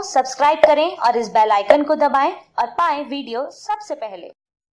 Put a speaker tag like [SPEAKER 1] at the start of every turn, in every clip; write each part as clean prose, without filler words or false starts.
[SPEAKER 1] Subscribe करें और इस बेल आइकन को दबाएं और पाएं वीडियो सबसे पहले।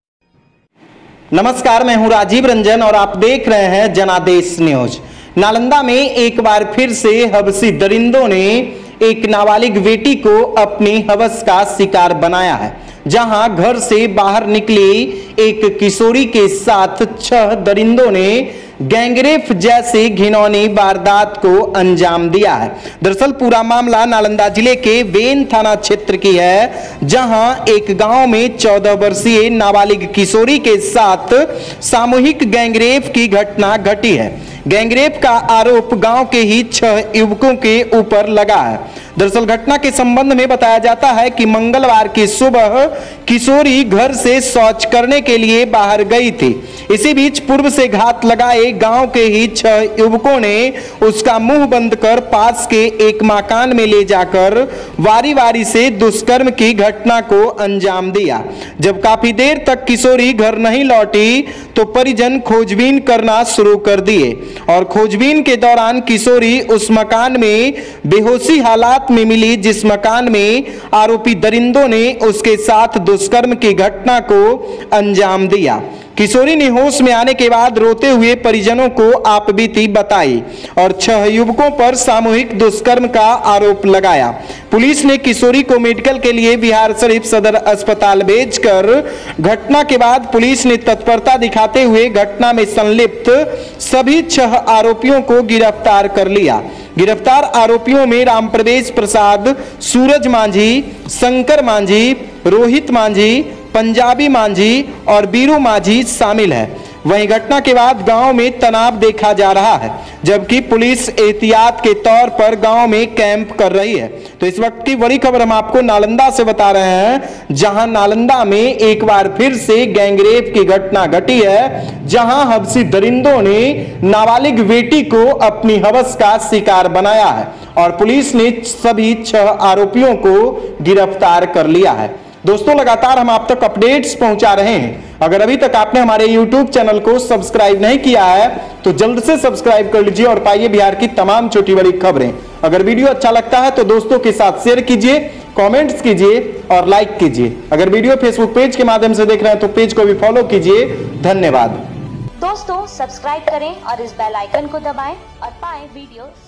[SPEAKER 2] नमस्कार, मैं हूं राजीव रंजन और आप देख रहे हैं जनादेश न्यूज। नालंदा में एक बार फिर से हबसी दरिंदों ने एक नाबालिग बेटी को अपनी हवस का शिकार बनाया है, जहां घर से बाहर निकली एक किशोरी के साथ 6 दरिंदों ने गैंगरेप जैसे घिनौनी वारदात को अंजाम दिया है। दरअसल पूरा मामला नालंदा जिले के वेन थाना क्षेत्र की है, जहां एक गांव में 14 वर्षीय नाबालिग किशोरी के साथ सामूहिक गैंगरेप की घटना घटी है। गैंगरेप का आरोप गांव के ही 6 युवकों के ऊपर लगा है। दरअसल घटना के संबंध में बताया जाता है कि मंगलवार की सुबह किशोरी घर से शौच करने के लिए बाहर गई थी। इसी बीच पूर्व से घात लगाए गांव के ही 6 युवकों ने उसका मुंह बंद कर पास के एक मकान में ले जाकर वारी वारी से दुष्कर्म की घटना को अंजाम दिया। जब काफी देर तक किशोरी घर नहीं लौटी तो परिजन खोजबीन करना शुरू कर दिए और खोजबीन के दौरान किशोरी उस मकान में बेहोशी हालात में मिली, जिस मकान में आरोपी दरिंदों ने उसके साथ दुष्कर्म की घटना को अंजाम दिया। किशोरी ने होश में आने के बाद रोते हुए परिजनों को आपबीती बताई और 6 युवकों पर सामूहिक दुष्कर्म का आरोप लगाया। पुलिस ने किशोरी को मेडिकल के लिए बिहार शरीफ सदर अस्पताल भेजकर घटना के बाद पुलिस ने तत्परता दिखाते हुए घटना में संलिप्त सभी 6 आरोपियों को गिरफ्तार कर लिया। गिरफ्तार आरोपियों में रामप्रवेश प्रसाद, सूरज मांझी, शंकर मांझी, रोहित मांझी, पंजाबी मांझी और बीरू मांझी शामिल है। वहीं घटना के बाद गांव में तनाव देखा जा रहा है, जबकि पुलिस एहतियात के तौर पर गांव में कैंप कर रही है। तो इस वक्त की बड़ी खबर हम आपको नालंदा से बता रहे हैं, जहां नालंदा में एक बार फिर से गैंगरेप की घटना घटी है, जहां हबसी दरिंदों ने नाबालिग बेटी को अपनी हवस का शिकार बनाया है और पुलिस ने सभी 6 आरोपियों को गिरफ्तार कर लिया है। दोस्तों, लगातार हम आप तक अपडेट्स पहुंचा रहे हैं। अगर अभी तक आपने हमारे YouTube चैनल को सब्सक्राइब नहीं किया है तो जल्द से सब्सक्राइब कर लीजिए और पाइए बिहार की तमाम छोटी बड़ी खबरें। अगर वीडियो अच्छा लगता है तो दोस्तों के साथ शेयर कीजिए, कमेंट्स कीजिए और लाइक कीजिए। अगर वीडियो फेसबुक पेज के माध्यम से देख रहे हैं तो पेज को भी फॉलो कीजिए। धन्यवाद।
[SPEAKER 1] दोस्तों, सब्सक्राइब करें और इस बेल आइकन को दबाएं और पाएं वीडियो